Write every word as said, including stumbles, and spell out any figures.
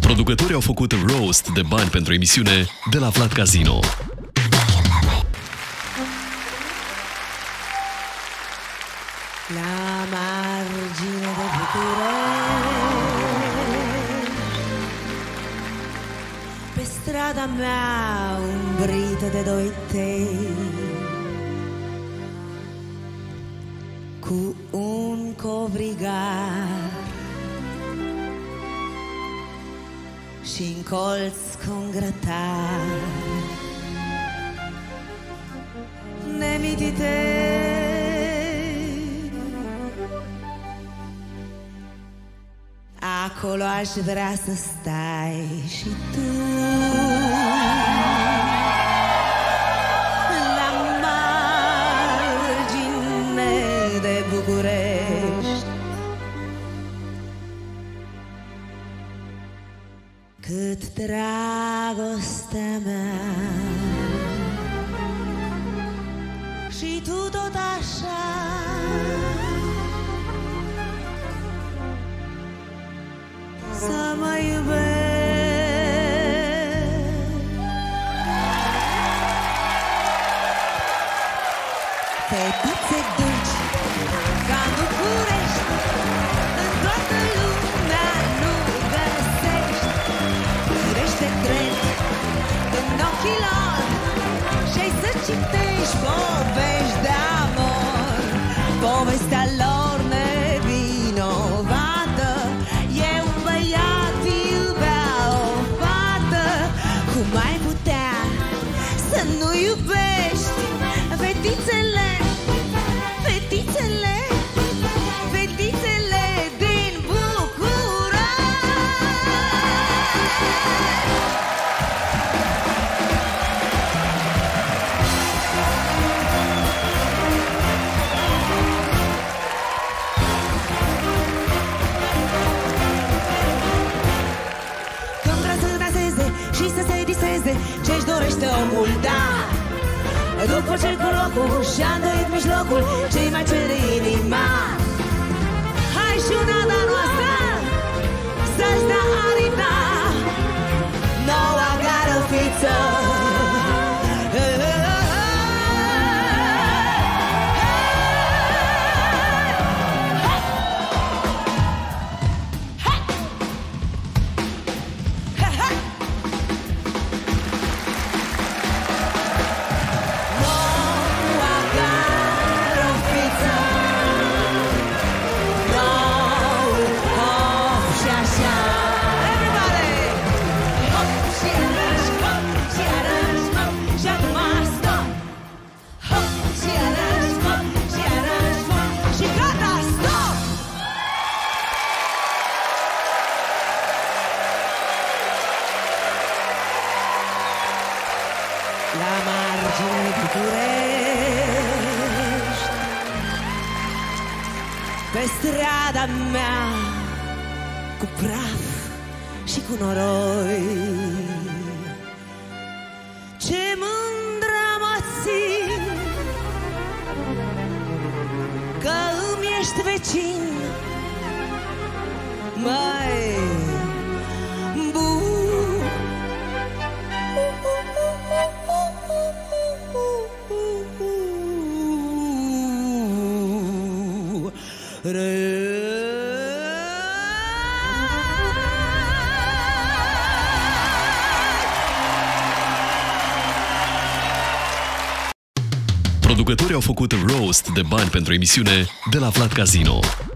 Producătorii au făcut roast de bani pentru emisiune de la Vlad Casino. La margine de București, pe strada mea umbrită de doi tei, cu un covrigar și-n colț cu un grătar, nemitite. Acolo aș vrea să stai și tu, la margine de București, cât dragostea mea și tu tot așa. Să mă iubești. Fetițe dulci ca în București, în toată lumea nu găsești. Firește cred în ochii lor și-ai să citești povești de amor. Povestea lor nevinovată e un băiat iubea o fată. Cum ai putea să nu iubești fetițele, fetițele, fetițele din București? Când vrea să danseze și să se diseze ce-și dorește omul, da. După ce cu locul și-a îndoit mijlocul, ce-i mai cere inima? Hai și una de-a noastră să-ți dea aripa, noua gară fiță. La margine de București, pe strada mea cu praf și cu noroi, ce mândră mă țin că îmi ești vecin, măi bun. Producătorii au făcut roast de bani pentru emisiune de la Vlad Casino.